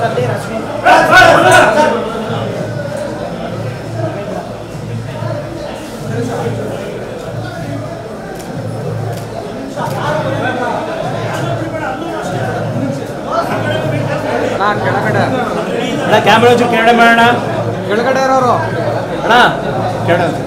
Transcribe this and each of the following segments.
ಕೆಳಗಡೆ ಅಣ್ಣ ಕ್ಯಾಮ್ರಾ ಒಂಚೂರು ಕೆಳಗಡೆ ಮಾಡೋಣ. ಕೆಳಗಡೆ ಇರೋರು ಅಣ್ಣ ಕೆಳಗಡೆ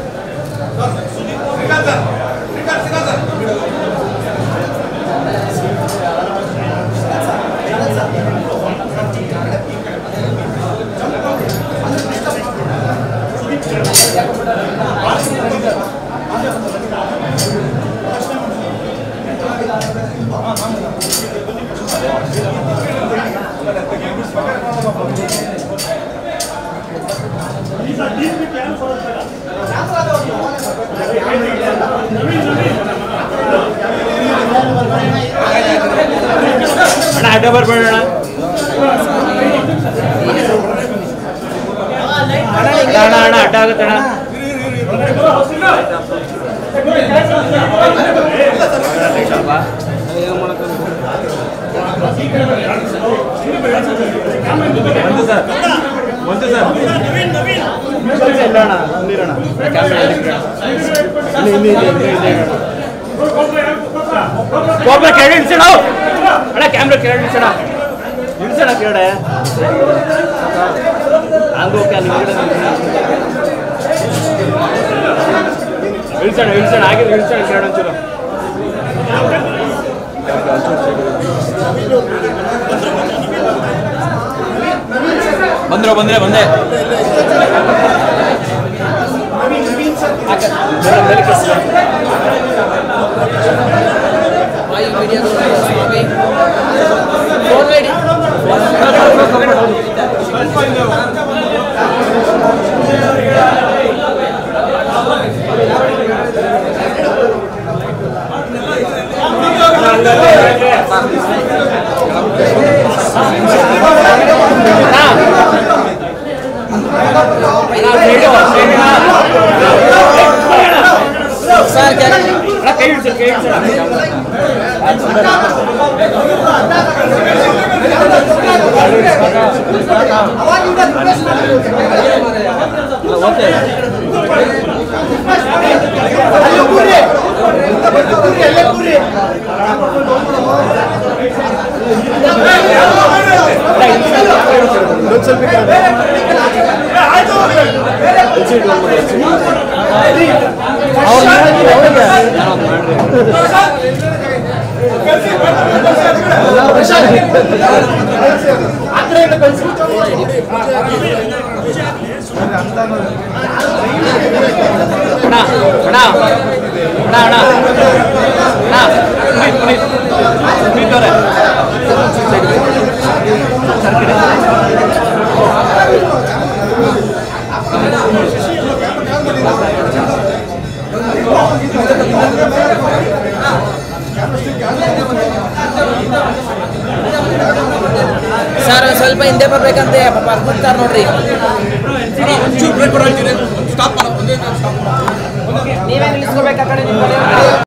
ಅಣ್ಣ ಅಡ್ಡ ಬರ್ಬೇಡ ಅಣ್ಣ. ಅಣ್ಣ ಅಣ್ಣ ಅಡ್ಡ ಆಗುತ್ತೆ ಅಣ್ಣ. ಒಂದು ಸರ್ ಇಲ್ಲ ಅಣ್ಣ ಒಂದಿರೋಣ ಕ್ಯಾಮ್ರಾ ಕೆಳಗಡೆ ಇಳಿಸೋಣ ಅಣ್ಣ. ಕ್ಯಾಮ್ರಾ ಕೆಳಗಡೆ ಇಳಿಸೋಣ ಕೆಳಗಡೆ ಹಂಗೆ ಓಕೆ ಇಳಿಸೋಣ ಹಾಗೆ ಇಳಿಸೋಣ ಕೆಳಗಡೆ ಒಂಚೂರು. ಬಂದೆ ಸರ್ ಸ್ವಲ್ಪ ಹಿಂದೆ ಬರ್ಬೇಕಂತೆ ಬರ್ತಾರೆ ನೋಡ್ರಿ. ಸ್ಟಾಪ್ ನೀವೇ ನಿಲ್ಲಿಸ್ಕೋಬೇಕು ಆ ಕಡೆ.